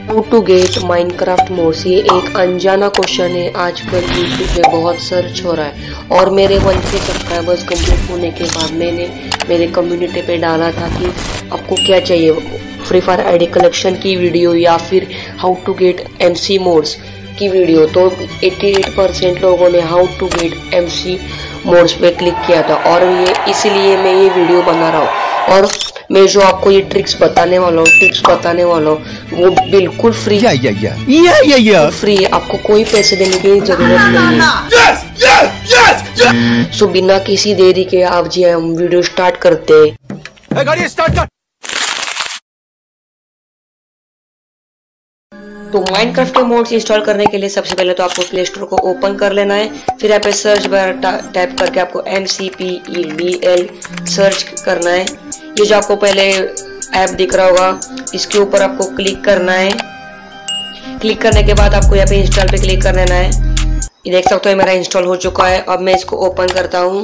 How to get Minecraft mods, ये एक अनजाना क्वेश्चन है। आजकल यूट्यूब पे बहुत सर्च हो रहा है और मेरे 1K सब्सक्राइबर्स कंप्लीट होने के बाद मैंने मेरे कम्युनिटी पे डाला था कि आपको क्या चाहिए, फ्री फायर आईडी कलेक्शन की वीडियो या फिर how to get MC mods की वीडियो। तो 88% लोगों ने how to get MC mods पे क्लिक किया था और ये इसीलिए मैं ये वीडियो बना रहा हूँ। और मैं जो आपको ये ट्रिक्स बताने वाला हूँ वो बिल्कुल फ्री फ्री है, आपको कोई पैसे देने की जरूरत नहीं है। सो बिना किसी देरी के आप जी हम वीडियो स्टार्ट करते हैं। गाड़ी स्टार्ट कर। तो माइनक्राफ्ट के मोड्स इंस्टॉल करने के लिए सबसे पहले तो आपको प्ले स्टोर को ओपन कर लेना है। फिर यहाँ पे सर्च बार टाइप करके आपको MCPEDL सर्च करना है। ये जो आपको पहले ऐप दिख रहा होगा इसके ऊपर आपको क्लिक करना है। क्लिक करने के बाद आपको यहाँ पे इंस्टॉल पे क्लिक कर लेना है। ये देख सकते हो मेरा इंस्टॉल हो चुका है। अब मैं इसको ओपन करता हूँ।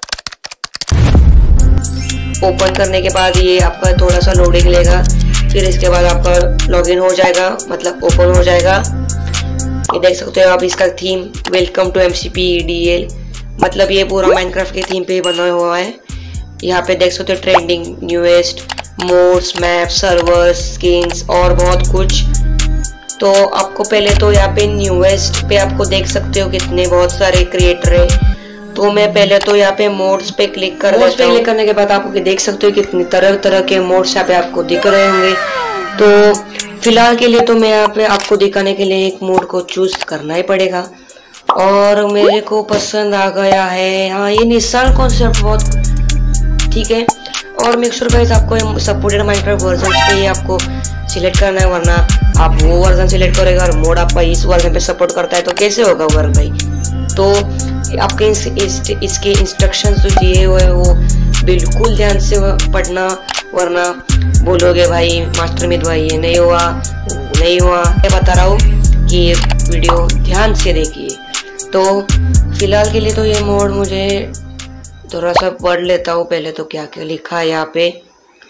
ओपन करने के बाद ये आपका थोड़ा सा लोडिंग लेगा, फिर इसके बाद आपका लॉगिन हो जाएगा, मतलब ओपन हो जाएगा। ये देख सकते हो आप इसका थीम वेलकम टू MCPEDL, मतलब ये पूरा माइनक्राफ्ट के थीम पे ही बना हुआ है। यहाँ पे देख सकते हो trending, newest, mods, map, servers, skins और बहुत कुछ। तो आपको पहले तो यहाँ पे न्यूएस्ट पे आपको देख सकते हो कितने बहुत सारे क्रिएटर है। तो मैं पहले तो यहाँ पे मोड्स पे क्लिक कर देता हूँ। क्लिक करने के बाद आपको देख सकते हो कितनी तरह तरह के मोड्स यहाँ पे आपको दिख रहे होंगे। तो फिलहाल के लिए तो मैं यहाँ पे आपको दिखाने के लिए एक मोड को चूज करना ही पड़ेगा और मेरे को पसंद आ गया है, हाँ, ये निसान कॉन्सेप्ट बहुत ठीक है। और मेक श्योर गाइस आपको सपोर्टेड माइनक्राफ्ट वर्जन पे ही आपको सिलेक्ट करना है, वरना आप वो वर्जन सिलेक्ट करेगा और मोड आपका इस वर्जन पे सपोर्ट करता है तो कैसे होगा वर्क भाई। तो आपके इसके इंस्ट्रक्शंस जो दिए हुए हैं वो बिल्कुल ध्यान से पढ़ना, वरना बोलोगे भाई मास्टर मित भाई ये नहीं हुआ। मैं बता रहा हूँ कि ये वीडियो ध्यान से देखिए। तो फिलहाल के लिए तो ये मोड मुझे थोड़ा सा पढ़ लेता हूँ पहले तो क्या क्या लिखा है यहाँ पे।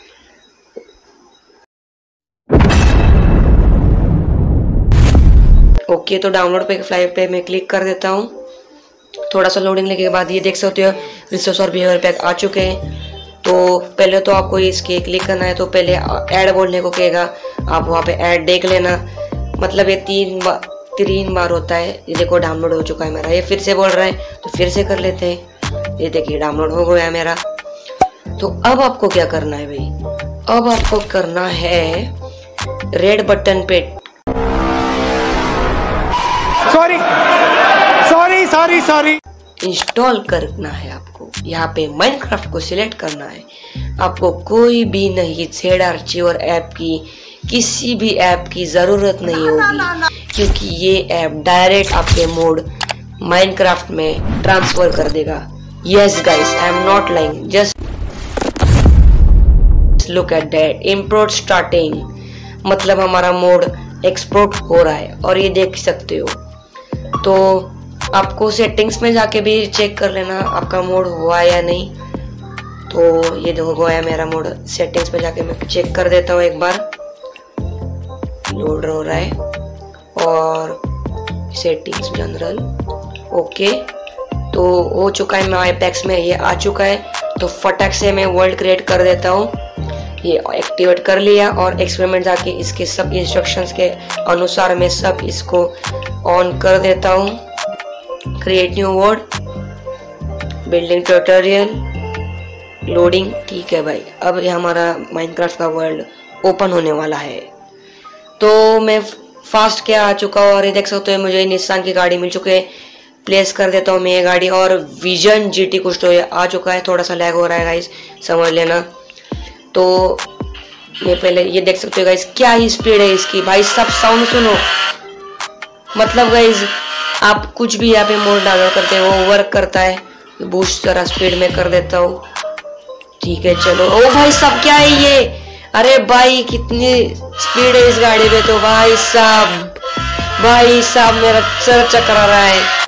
ओके, तो डाउनलोड पे फ्लाइट पे मैं क्लिक कर देता हूँ। थोड़ा सा लोडिंग लेने के बाद ये देख सकते हो रिसोर्स और बिहेवियर पैक आ चुके हैं। तो पहले तो आपको इसके क्लिक करना है, तो पहले ऐड बोलने को कहेगा, आप वहाँ पे ऐड देख लेना, मतलब ये तीन बार होता है। ये देखो डाउनलोड हो चुका है मेरा, ये फिर से बोल रहा है तो फिर से कर लेते हैं। ये देखिए डाउनलोड हो गया मेरा। तो अब आपको क्या करना है भाई, अब आपको करना है रेड बटन पे सॉरी इंस्टॉल करना है। आपको यहाँ पे माइनक्राफ्ट को सिलेक्ट करना है। आपको कोई भी नहीं जेड आर्चिवर ऐप की, किसी भी ऐप की जरूरत नहीं होगी, क्योंकि ये ऐप डायरेक्ट आपके मोड माइनक्राफ्ट में ट्रांसफर कर देगा। Yes guys, I am not lying, just look at that, import starting, मतलब हमारा मोड एक्सपोर्ट हो रहा है और ये देख सकते हो। तो आपको सेटिंग्स में जाके भी चेक कर लेना आपका मोड हुआ या नहीं। तो ये देखो गया मेरा मोड, सेटिंग्स में जाके मैं चेक कर देता हूँ एक बार। लोड हो रहा है और सेटिंग्स जनरल, ओके, तो हो चुका है। मैं एपेक्स में ये आ चुका है, तो फटाक से मैं वर्ल्ड क्रिएट कर देता हूँ। ये एक्टिवेट कर लिया और एक्सपेरिमेंट जाके इसके सब इंस्ट्रक्शंस के अनुसार मैं सब इसको ऑन कर देता हूँ। Create new world, building tutorial, loading, ठीक है भाई। अब ये हमारा माइनक्राफ्ट का वर्ल्ड ओपन होने वाला है। तो मैं फास्ट क्या आ चुका हूँ और ये देख सकते हो मुझे निसान की गाड़ी मिल चुकी है। प्लेस कर देता हूँ मैं ये गाड़ी और विजन GT कुछ तो ये आ चुका है। थोड़ा सा लैग हो रहा है गाइस, समझ लेना। तो मैं पहले ये देख सकते हो गाइस क्या ही स्पीड है इसकी, भाई सब साउंड सुनो, मतलब गाइस आप कुछ भी यहाँ पे मोड डाउनलोड करते हो वो वर्क करता है। बूस्ट जरा स्पीड में कर देता हूँ, ठीक है चलो। ओ भाई सब क्या है ये, अरे भाई कितनी स्पीड है इस गाड़ी में। तो भाई साहब मेरा सर चकरा रहा है।